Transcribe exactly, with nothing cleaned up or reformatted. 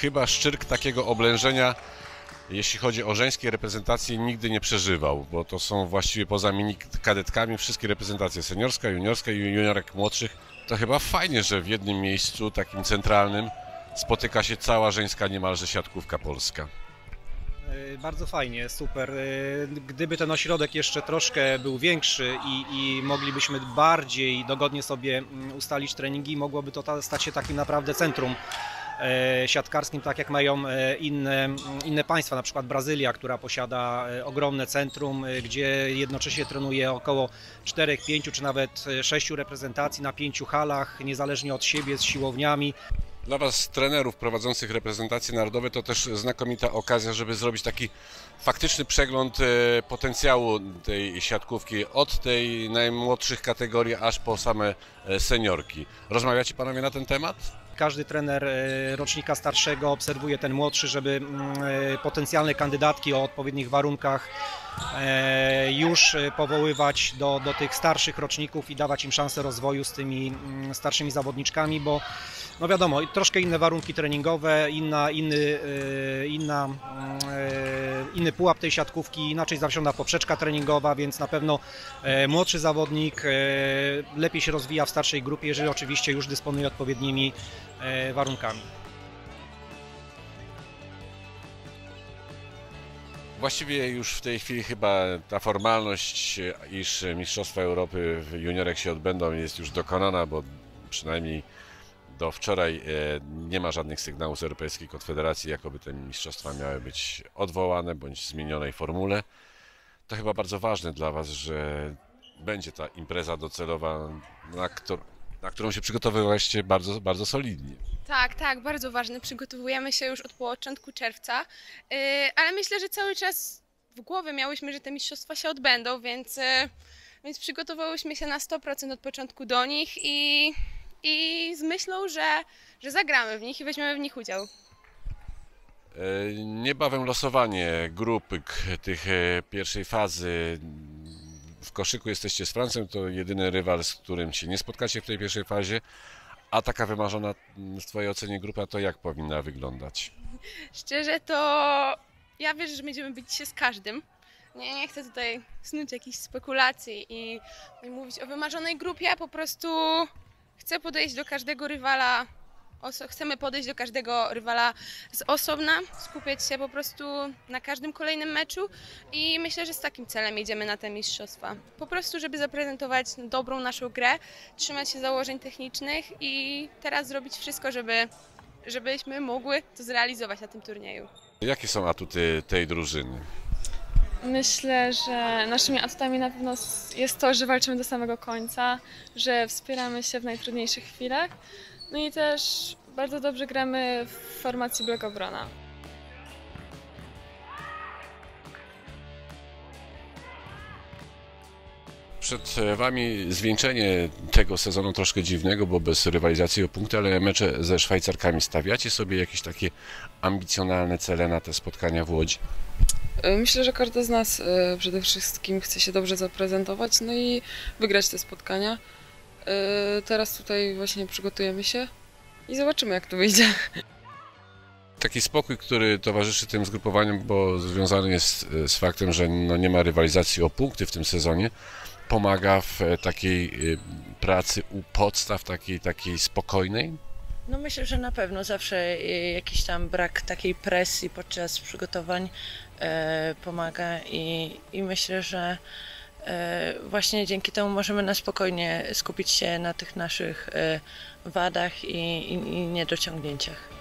chyba Szczyrk takiego oblężenia, jeśli chodzi o żeńskie reprezentacje, nigdy nie przeżywał, bo to są właściwie poza mini kadetkami wszystkie reprezentacje seniorska, juniorska i juniorek młodszych. To chyba fajnie, że w jednym miejscu, takim centralnym, spotyka się cała żeńska niemalże siatkówka polska. Bardzo fajnie, super. Gdyby ten ośrodek jeszcze troszkę był większy i, i moglibyśmy bardziej dogodnie sobie ustalić treningi, mogłoby to stać się takim naprawdę centrum siatkarskim, tak jak mają inne, inne państwa, na przykład Brazylia, która posiada ogromne centrum, gdzie jednocześnie trenuje około czterech, pięciu czy nawet sześciu reprezentacji na pięciu halach, niezależnie od siebie, z siłowniami. Dla Was, trenerów prowadzących reprezentacje narodowe, to też znakomita okazja, żeby zrobić taki faktyczny przegląd potencjału tej siatkówki od tej najmłodszych kategorii aż po same seniorki. Rozmawiacie Panowie na ten temat? Każdy trener rocznika starszego obserwuje ten młodszy, żeby potencjalne kandydatki o odpowiednich warunkach już powoływać do, do tych starszych roczników i dawać im szansę rozwoju z tymi starszymi zawodniczkami, bo no wiadomo, troszkę inne warunki treningowe, inna, inny, inna, inny pułap tej siatkówki, inaczej zawieszona poprzeczka treningowa, więc na pewno młodszy zawodnik lepiej się rozwija w starszej grupie, jeżeli oczywiście już dysponuje odpowiednimi warunkami. Właściwie już w tej chwili chyba ta formalność, iż Mistrzostwa Europy w juniorek się odbędą, jest już dokonana, bo przynajmniej do wczoraj nie ma żadnych sygnałów z Europejskiej Konfederacji, jakoby te mistrzostwa miały być odwołane bądź w zmienionej formule. To chyba bardzo ważne dla Was, że będzie ta impreza docelowa, na, któr na którą się przygotowywaliście bardzo, bardzo solidnie. Tak, tak, bardzo ważne. Przygotowujemy się już od początku czerwca, yy, ale myślę, że cały czas w głowie miałyśmy, że te mistrzostwa się odbędą, więc, yy, więc przygotowałyśmy się na sto procent od początku do nich i, i z myślą, że, że zagramy w nich i weźmiemy w nich udział. Niebawem losowanie grupy tych pierwszej fazy. W koszyku jesteście z Francją, to jedyny rywal, z którym się nie spotkacie w tej pierwszej fazie. A taka wymarzona w Twojej ocenie grupa to jak powinna wyglądać? Szczerze to ja wierzę, że będziemy bić się z każdym. Nie, nie chcę tutaj snuć jakichś spekulacji i, i mówić o wymarzonej grupie, po prostu chcę podejść do każdego rywala, chcemy podejść do każdego rywala z osobna, skupiać się po prostu na każdym kolejnym meczu i myślę, że z takim celem jedziemy na te mistrzostwa. Po prostu, żeby zaprezentować dobrą naszą grę, trzymać się założeń technicznych i teraz zrobić wszystko, żeby, żebyśmy mogły to zrealizować na tym turnieju. Jakie są atuty tej drużyny? Myślę, że naszymi atutami na pewno jest to, że walczymy do samego końca, że wspieramy się w najtrudniejszych chwilach. No i też bardzo dobrze gramy w formacji Black Obrona. Przed Wami zwieńczenie tego sezonu troszkę dziwnego, bo bez rywalizacji o punkty, ale mecze ze Szwajcarkami. Stawiacie sobie jakieś takie ambicjonalne cele na te spotkania w Łodzi? Myślę, że każdy z nas przede wszystkim chce się dobrze zaprezentować, no i wygrać te spotkania. Teraz tutaj właśnie przygotujemy się i zobaczymy, jak to wyjdzie. Taki spokój, który towarzyszy tym zgrupowaniom, bo związany jest z faktem, że no nie ma rywalizacji o punkty w tym sezonie, pomaga w takiej pracy u podstaw, takiej, takiej spokojnej? No myślę, że na pewno zawsze jakiś tam brak takiej presji podczas przygotowań e, pomaga i, i myślę, że e, właśnie dzięki temu możemy na spokojnie skupić się na tych naszych e, wadach i, i, i niedociągnięciach.